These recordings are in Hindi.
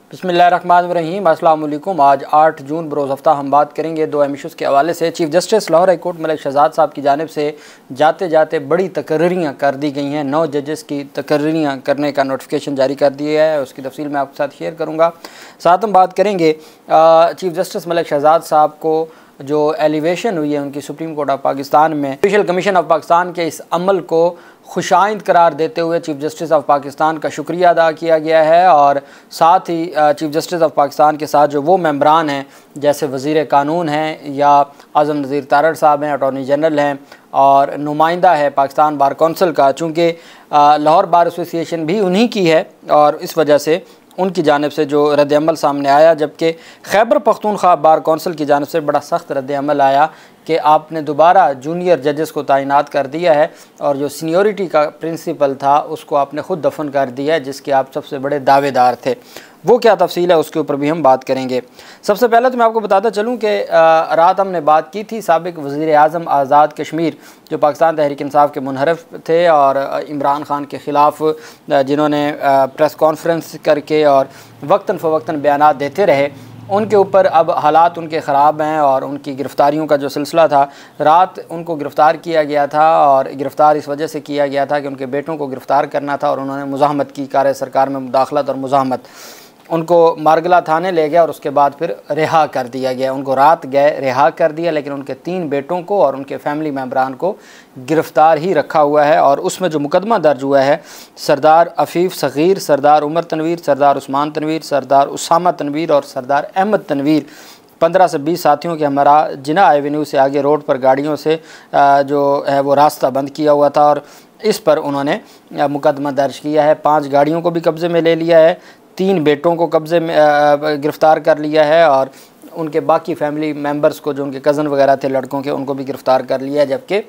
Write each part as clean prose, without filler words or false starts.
बिस्मिल्लाहिर्रहमानिर्रहीम। अस्सलाम वालेकुम। आज 8 जून बरोज़ हफ्ता हम बात करेंगे दो अहम इशूज़ के हवाले से। Chief justice Lahore high court Malik Shahzad साहब की जानिब से जाते जाते बड़ी तकर्रियाँ कर दी गई हैं। 9 जजेस की तकर्रियाँ करने का नोटिफिकेशन जारी कर दिया है, उसकी तफसील मैं आपके साथ शेयर करूँगा। साथ हम बात करेंगे चीफ़ जस्टिस मलिक शहजाद साहब को जो एलिवेशन हुई है उनकी सुप्रीम कोर्ट ऑफ पाकिस्तान में, स्पेशल कमीशन ऑफ पाकिस्तान के इस अमल को खुशाइंद करार देते हुए चीफ़ जस्टिस ऑफ पाकिस्तान का शुक्रिया अदा किया गया है। और साथ ही चीफ़ जस्टिस ऑफ पाकिस्तान के साथ जो वो मेंबरान हैं जैसे वज़ीर कानून हैं या आज़म नज़ीर तारड़ साहब हैं, अटॉर्नी जनरल हैं और नुमाइंदा है पाकिस्तान बार कौंसिल का, चूँकि लाहौर बार एसोसिएशन भी उन्हीं की है और इस वजह से उनकी जानिब से जो रद्द-ए-अमल सामने आया, जबकि खैबर पख्तूनख्वा बार कौंसिल की जानिब से बड़ा सख्त रद्द-ए-अमल आया कि आपने दोबारा जूनियर जजेस को तैनात कर दिया है और जो सीनियरिटी का प्रिंसिपल था उसको आपने ख़ुद दफन कर दिया है जिसके आप सबसे बड़े दावेदार थे। वो क्या तफसील है उसके ऊपर भी हम बात करेंगे। सबसे पहले तो मैं आपको बताता चलूँ कि रात हमने बात की थी साबिक़ वज़ीर आज़म आज़ाद कश्मीर जो पाकिस्तान तहरीक इंसाफ के मुनहरफ थे और इमरान खान के ख़िलाफ़ जिन्होंने प्रेस कॉन्फ्रेंस करके और वक्तन फ़वक्तन बयानात देते रहे, उनके ऊपर अब हालात उनके ख़राब हैं और उनकी गिरफ़्तारियों का जो सिलसिला था, रात उनको गिरफ़्तार किया गया था और गिरफ़्तार इस वजह से किया गया था कि उनके बेटों को गिरफ़्तार करना था और उन्होंने मुज़ाहमत की, कार्य सरकार में मुदाखलत और मुज़ाहमत। उनको मारगला थाने ले गया और उसके बाद फिर रिहा कर दिया गया। उनको रात गए रिहा कर दिया, लेकिन उनके 3 बेटों को और उनके फैमिली मेम्बरान को गिरफ़्तार ही रखा हुआ है। और उसमें जो मुकदमा दर्ज हुआ है सरदार अफ़ीफ़ सग़ीर, सरदार उमर तनवीर, सरदार उस्मान तनवीर, सरदार उसामा तनवीर और सरदार अहमद तनवीर 15 से 20 साथियों के हमारा जिना एवेन्यू से आगे रोड पर गाड़ियों से जो है वो रास्ता बंद किया हुआ था और इस पर उन्होंने मुकदमा दर्ज किया है। 5 गाड़ियों को भी कब्ज़े में ले लिया है, 3 बेटों को कब्ज़े में गिरफ़्तार कर लिया है और उनके बाकी फैमिली मेंबर्स को जो उनके कज़न वगैरह थे लड़कों के उनको भी गिरफ़्तार कर लिया है, जबकि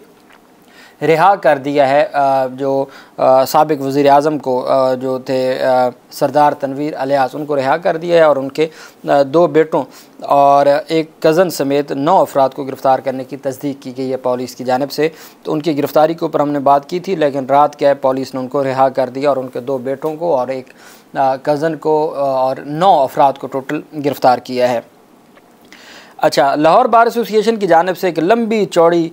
रिहा कर दिया है जो साबिक़ वज़ीर आज़म को जो थे सरदार तनवीर अलियास, उनको रिहा कर दिया है और उनके 2 बेटों और एक कज़न समेत 9 अफराद को गिरफ़्तार करने की तस्दीक की गई है पुलिस की जानिब से। तो उनकी गिरफ़्तारी के ऊपर हमने बात की थी, लेकिन रात क्या है पुलिस ने उनको रिहा कर दिया और उनके 2 बेटों को और एक कज़न को और 9 अफराद को टोटल गिरफ़्तार किया है। अच्छा, लाहौर बार एसोसिएशन की जानिब से एक लंबी चौड़ी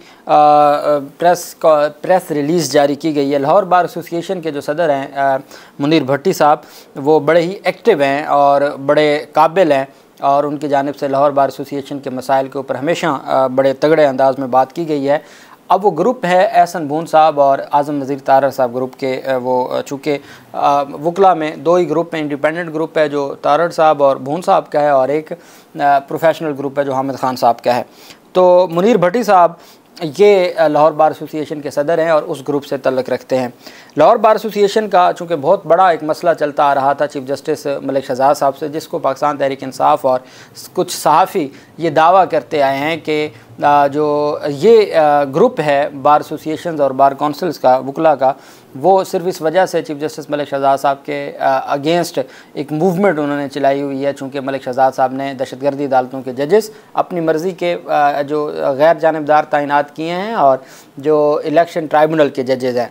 प्रेस रिलीज़ जारी की गई है। लाहौर बार एसोसिएशन के जो सदर हैं मुनीर भट्टी साहब, वो बड़े ही एक्टिव हैं और बड़े काबिल हैं और उनकी जानिब से लाहौर बार एसोसिएशन के मसाइल के ऊपर हमेशा बड़े तगड़े अंदाज में बात की गई है। अब वो ग्रुप है एहसन बून साहब और आज़म नज़ीर तारड़ साहब ग्रुप के, वो चूँकि वकला में 2 ही ग्रुप हैं, इंडिपेंडेंट ग्रुप है जो तारड़ साहब और बून साहब का है और एक प्रोफेशनल ग्रुप है जो हामिद खान साहब का है। तो मुनीर भट्टी साहब ये लाहौर बार एसोसिएशन के सदर हैं और उस ग्रुप से तल्लुक़ रखते हैं। लाहौर बार एसोसिएशन का चूँकि बहुत बड़ा एक मसला चलता आ रहा था चीफ़ जस्टिस मलिक शहजाद साहब से, जिसको पाकिस्तान तहरीक इंसाफ और कुछ सहाफ़ी ये दावा करते आए हैं कि जो ये ग्रुप है बार एसोसिएशंस और बार काउंसिल्स का, वकला का, वो सिर्फ इस वजह से चीफ़ जस्टिस मलिक शहजाद साहब के अगेंस्ट एक मूवमेंट उन्होंने चलाई हुई है, चूँकि मलिक शहजाद साहब ने दहशतगर्दी अदालतों के जजेस अपनी मर्ज़ी के जो गैर जानिबदार तैनात किए हैं और जो इलेक्शन ट्राइब्यूनल के जजेस हैं।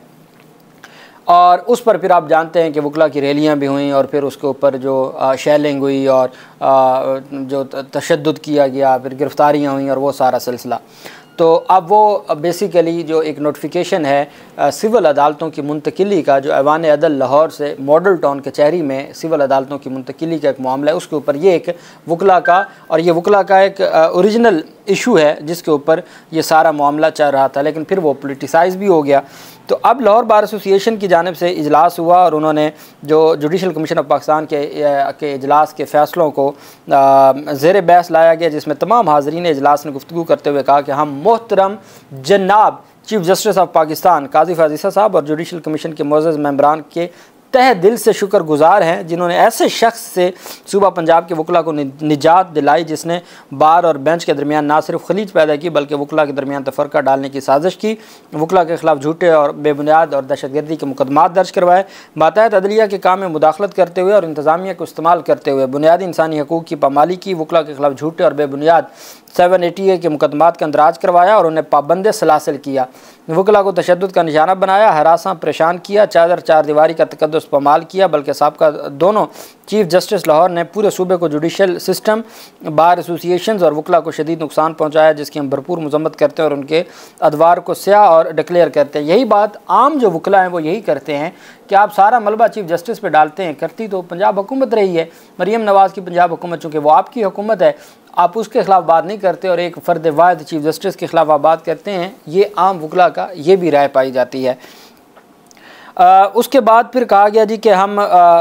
और उस पर फिर आप जानते हैं कि वकला की रैलियाँ भी हुई और फिर उसके ऊपर जो शेलिंग हुई और जो तशद्दुद किया गया, फिर गिरफ़्तारियाँ हुई और वो सारा सिलसिला। तो अब वो बेसिकली जो एक नोटिफिकेशन है सिविल अदालतों की मुंतकिली का, जो ऐवान अदल लाहौर से मॉडल टाउन कचहरी में सिविल अदालतों की मुंतकिली का एक मामला है, उसके ऊपर ये एक वकला का और ये वकला का एक ओरिजिनल इशू है जिसके ऊपर ये सारा मामला चल रहा था, लेकिन फिर वो पोलिटिसाइज़ भी हो गया। तो अब लाहौर बार एसोसिएशन की जानिब से इजलास हुआ और उन्होंने जो जुडिशल कमीशन ऑफ पाकिस्तान के इजलास के फ़ैसलों को ज़ेर बहस लाया गया, जिसमें तमाम हाज़रीन इजलास ने गुफ्तगू करते हुए कहा कि हम मोहतरम जनाब chief justice of Pakistan Qazi फाज़िसा साहब और जुडिशल कमीशन के मोअज़्ज़ज़ मेंबरान के तहे दिल से शुक्रगुजार हैं जिन्होंने ऐसे शख्स से सूबा पंजाब के वकला को निजात दिलाई जिसने बार और बेंच के दरमियान ना सिर्फ खलीज पैदा की बल्कि वकला के दरमियान तफरका डालने की साजिश की, वकला के खिलाफ झूठे और बेबुनियाद और दहशतगर्दी के मुकदमात दर्ज करवाए, बातायत अदलिया के काम में मुदाखलत करते हुए और इंतज़ामिया को इस्तेमाल करते हुए बुनियादी इंसानी हकूक़ की पामाली की, वकला के खिलाफ झूठे और बेबुनियाद 780A के मुकदमात का अंदराज करवाया और उन्हें पाबंद सलासिल किया, वकला को तशद्दुद का निशाना बनाया, हरासा परेशान किया, चादर चार दीवारी का तकद्दुस पामाल किया, बल्कि साहब का दोनों चीफ जस्टिस लाहौर ने पूरे सूबे को जुडिशल सिस्टम, बार एसोसिएशंस और वकला को शदीद नुकसान पहुँचाया, जिसकी हम भरपूर मजम्मत करते हैं और उनके अदवार को स्याह और डिक्लेयर करते हैं। यही बात आम जो वकला हैं वो यही करते हैं कि आप सारा मलबा चीफ जस्टिस पे डालते हैं। करती तो पंजाब हुकूमत रही है, मरीम नवाज़ की पंजाब हुकूमत, चूँकि वो आपकी हुकूमत है, आप उसके ख़िलाफ़ बात नहीं करते और एक फ़र्द वाहिद चीफ जस्टिस के ख़िलाफ़ आप बात करते हैं। ये आम वकला का ये भी राय पाई जाती है। उसके बाद फिर कहा गया जी कि हम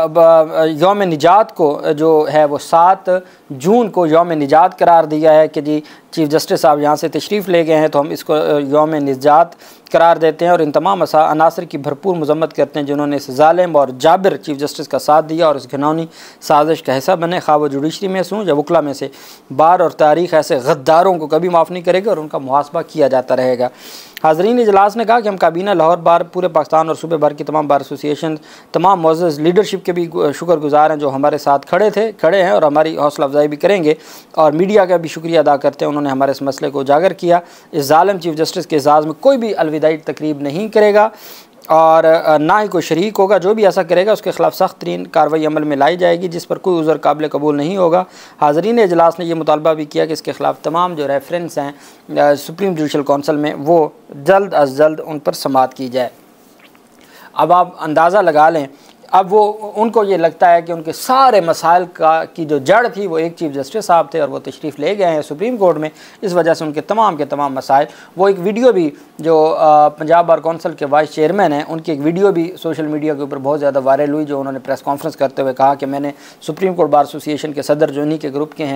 यौम निजात को जो है वो 7 जून को यौम निजात करार दिया है कि जी चीफ जस्टिस साहब यहाँ से तशरीफ़ ले गए हैं तो हम इसको यौम निजात करार देते हैं और इन तमाम अनासर की भरपूर मजम्मत करते हैं जिन्होंने इस जालिम और जाबिर चीफ जस्टिस का साथ दिया और इस घिनौनी साजिश का हिस्सा बने, खा वो जुडिशरी में से हों या वकला में से। बार और तारीख़ ऐसे गद्दारों को कभी माफ़ नहीं करेगा और उनका मुहासबा किया जाता रहेगा। हाज़रीन इजलास ने कहा कि हम काबीना लाहौर बार, पूरे पाकिस्तान और सूबे भर की तमाम बार एसोसिएशन, तमाम मुअज़्ज़ज़ लीडरशिप के भी शुक्रगुजार हैं जो हमारे साथ खड़े हैं और हमारी हौसला अफजाई भी करेंगे, और मीडिया का भी शुक्रिया अदा करते हैं, उन्होंने हमारे इस मसले को उजागर किया। इस जालिम चीफ जस्टिस के एजाज़ में कोई भी अलविदाई तकरीब नहीं करेगा और ना ही कोई शरीक होगा। जो भी ऐसा करेगा उसके ख़िलाफ़ सख्त तरीन कार्रवाई अमल में लाई जाएगी, जिस पर कोई उज़र काबिल कबूल नहीं होगा। हाज़रीन इजलास ने यह मुतालबा भी किया कि इसके ख़िलाफ़ तमाम जो रेफरेंस हैं सुप्रीम जुडिशल कौंसिल में वो जल्द अज जल्द उन पर समाअत की जाए। अब आप अंदाज़ा लगा लें, अब वो उनको ये लगता है कि उनके सारे मसाइल की जो जड़ थी वो एक चीफ जस्टिस साहब थे और वो तशरीफ़ ले गए हैं सुप्रीम कोर्ट में, इस वजह से उनके तमाम के तमाम मसाइल। वो एक वीडियो भी जो पंजाब बार कौंसिल के वाइस चेयरमैन हैं उनकी एक वीडियो भी सोशल मीडिया के ऊपर बहुत ज़्यादा वायरल हुई, जो उन्होंने प्रेस कॉन्फ्रेंस करते हुए कहा कि मैंने सुप्रीम कोर्ट बार एसोसिएशन के सदर जो इन्हीं के ग्रुप के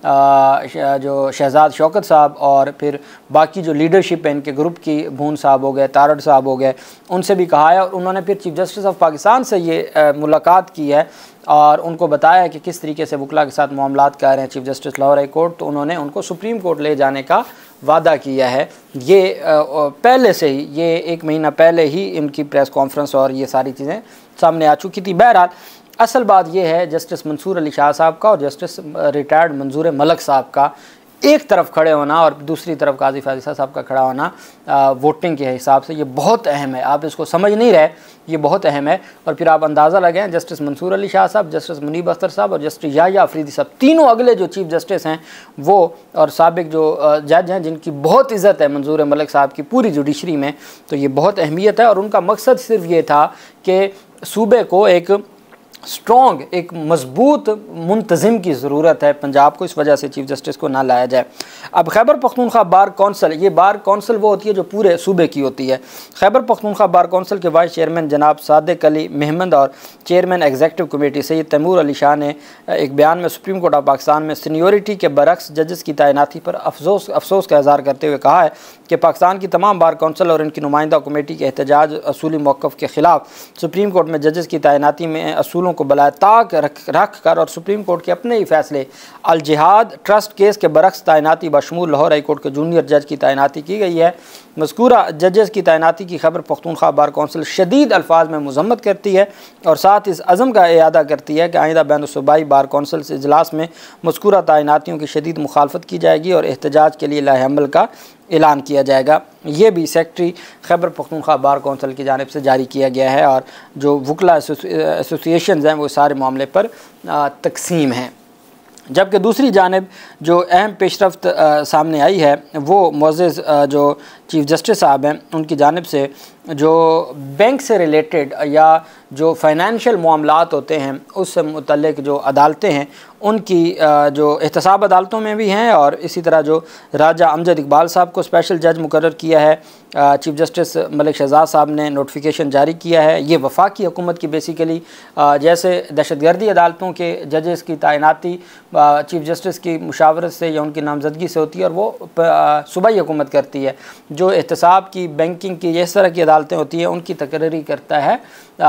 हैं जो शहजाद शौकत साहब और फिर बाकी जो लीडरशिप है इनके ग्रुप की, भून साहब हो गए, तारड़ साहब हो गए, उनसे भी कहा है और उन्होंने फिर चीफ जस्टिस ऑफ पाकिस्तान से ये मुलाकात की है और उनको बताया कि किस तरीके से वकला के साथ मामलात कर रहे हैं chief justice Lahore high court, तो उन्होंने उनको सुप्रीम कोर्ट ले जाने का वादा किया है। ये पहले से ही, ये 1 महीना पहले ही इनकी प्रेस कॉन्फ्रेंस और ये सारी चीज़ें सामने आ चुकी थी। बहरहाल असल बात यह है जस्टिस मंसूर अली शाह साहब का और जस्टिस रिटायर्ड मंजूर मलक साहब का एक तरफ खड़े होना और दूसरी तरफ काजी फाजिसा साहब का खड़ा होना वोटिंग के हिसाब से ये बहुत अहम है। आप इसको समझ नहीं रहे, ये बहुत अहम है। और फिर आप अंदाज़ा लगाएं, जस्टिस मंसूर अली शाह साहब, जस्टिस मुनीब अख्तर साहब और जस्टिस याह्या अफरीदी साहब, तीनों अगले जो चीफ जस्टिस हैं वो और साबिक जो जज हैं जिनकी बहुत इज़्ज़त है मंजूर मलिक साहब की पूरी जुडिशरी में, तो ये बहुत अहमियत है। और उनका मकसद सिर्फ ये था कि सूबे को एक स्ट्रॉन्ग, एक मजबूत मुंतज़िम की ज़रूरत है पंजाब को, इस वजह से चीफ जस्टिस को ना लाया जाए। अब खैबर पख्तूनख्वा बार कौंसिल, ये बार कौंसिल वो होती है जो पूरे सूबे की होती है। खैबर पख्तूनख्वा बार कौंसिल के वाइस चेयरमैन जनाब सादिक अली महमद और chairman executive committee Syed Taimur Ali Shah ने एक बयान में सुप्रीम कोर्ट ऑफ पाकिस्तान में सीनियोरिटी के बरक्स जजेस की तैनाती पर अफसोस का इज़हार करते हुए कहा है कि पाकिस्तान की तमाम बार कौंसिल और इनकी नुमाइंदा कमेटी के एहतजाज असूली मौक़िफ़ के ख़िलाफ़ सुप्रीम कोर्ट में जजेस की तैनाती में असूलों को बलाए ताक रख कर और सुप्रीम कोर्ट के अपने ही फैसले अल जिहाद ट्रस्ट केस के बरक्स तैनाती बशमूल लाहौर हाई कोर्ट के जूनियर जज की तैनाती की गई है। मज़कूरा जजेस की तैनाती की खबर पख्तूनख्वा बार कौंसिल शदीद अल्फाज में मज़म्मत करती है और साथ इस अज़म का इयादा करती है कि आइंदा बैनुल-सूबाई बार कौंसिल से इजलास में मज़कूरा तैनातियों की शदीद मुखालफत की जाएगी और एहतजाज के लिए लाहे अमल का ऐलान किया जाएगा। ये भी secretary Khyber Pakhtunkhwa bar council की जानिब से जारी किया गया है और जो वकला एसोसिएशन हैं वो सारे मामले पर तकसीम हैं। जबकि दूसरी जानिब जो अहम पेशरफ्त सामने आई है वो मुअज़्ज़ज़ जो चीफ जस्टिस साहब हैं उनकी जानिब से जो बैंक से रिलेटेड या जो फाइनेंशियल मामलात होते हैं उससे मुतल्लिक़ जो अदालतें हैं उनकी जो एहतसाब अदालतों में भी हैं और इसी तरह जो राजा अमजद इकबाल साहब को स्पेशल जज मुकर्रर किया है, चीफ जस्टिस मलिक शहजाद साहब ने नोटिफिकेशन जारी किया है। ये वफाकी हुकूमत की बेसिकली जैसे दहशतगर्दी अदालतों के जजेस की तैनाती चीफ जस्टिस की मुशावरत से या उनकी नामजदगी से होती है और वो सूबाई हुकूमत करती है। जो एहतसाब की, बैंकिंग की, इस तरह की अदालतें होती हैं उनकी तकर्री करता है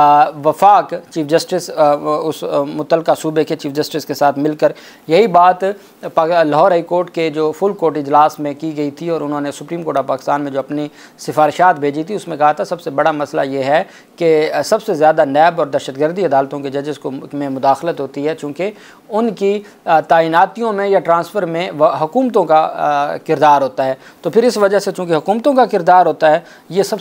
वफाक चीफ जस्टिस उस मुतलका सूबे के चीफ जस्टिस के साथ मिलकर। यही बात लाहौर हाई कोर्ट के जो फुल कोर्ट इजलास में की गई थी और उन्होंने सुप्रीम कोर्ट ऑफ पाकिस्तान में जो अपनी सिफारिशात भेजी थी उसमें कहा था सबसे बड़ा मसला ये है कि सबसे ज़्यादा नैब और दहशतगर्दी अदालतों के जजेस को में मुदाखलत होती है चूँकि उनकी तैनातियों में या ट्रांसफ़र में हुकूमतों का किरदार होता है। तो फिर इस वजह से चूँकि हुकूमतों का किरदार होता है ये सबसे बड़ा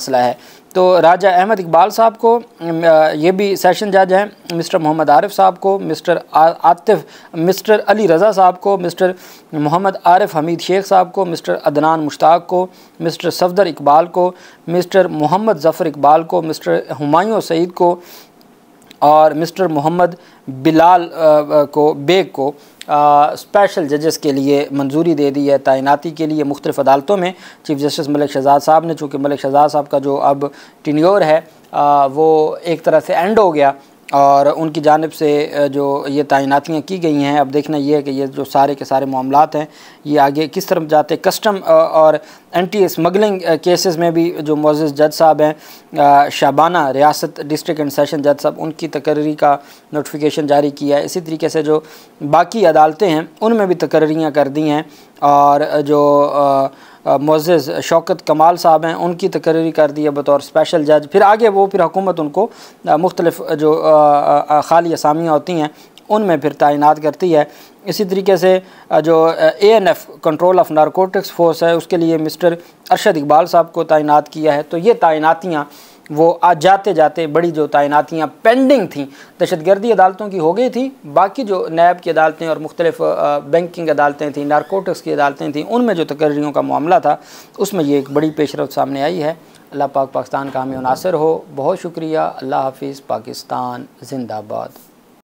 मसला है। तो राजा अहमद इकबाल साहब को, ये भी सेशन जज हैं, मिस्टर मोहम्मद आरिफ साहब को, मिस्टर अली रज़ा साहब को, मिस्टर मोहम्मद आरिफ हमीद शेख साहब को, मिस्टर अदनान मुश्ताक को, मिस्टर सफदर इकबाल को, मिस्टर मोहम्मद ज़फ़र इकबाल को, मिस्टर हुमायूं सईद को और मिस्टर मोहम्मद बिलाल को बेग को स्पेशल जजेस के लिए मंजूरी दे दी है तैनाती के लिए मुख्तलिफ़ अदालतों में। चीफ़ जस्टिस मलिक शहजाद साहब ने, चूँकि मलिक शहजाद साहब का जो अब टेन्योर है वो एक तरह से एंड हो गया और उनकी जानिब से जो ये तैनातियाँ की गई हैं, अब देखना ये है कि ये जो सारे के सारे मामलात हैं ये आगे किस तरफ जाते। कस्टम और एंटी स्मगलिंग केसेस में भी जो मोअज़्ज़ज़ जज साहब हैं, शाबाना रियासत डिस्ट्रिक्ट एंड सेशन जज साहब, उनकी तकर्री का नोटिफिकेशन जारी किया है। इसी तरीके से जो बाकी अदालतें हैं उनमें भी तकर्रियाँ कर दी हैं और जो मोअज़्ज़ज़ शौकत कमाल साहब हैं उनकी तकर्री कर दी है बतौर स्पेशल जज। फिर आगे वो फिर हुकूमत उनको मुख्तलिफ़ जो खाली असामियाँ होती हैं उनमें फिर तैनात करती है। इसी तरीके से जो ANF control of narcotics force है उसके लिए मिस्टर अरशद इकबाल साहब को तैनात किया है। तो ये तैनातियाँ वो आज जाते जाते बड़ी जो तैनातियाँ पेंडिंग थी दहशतगर्दी अदालतों की हो गई थी, बाकी जो नैब की अदालतें और मुख्तलिफ बैंकिंग अदालतें थी, नारकोटिक्स की अदालतें थी, उनमें जो तकर्रियों का मामला था उसमें ये एक बड़ी पेशरफ्त सामने आई है। अल्लाह पाक पाकिस्तान का हमें नासिर हो। बहुत शुक्रिया। अल्लाह हाफिज़। पाकिस्तान जिंदाबाद।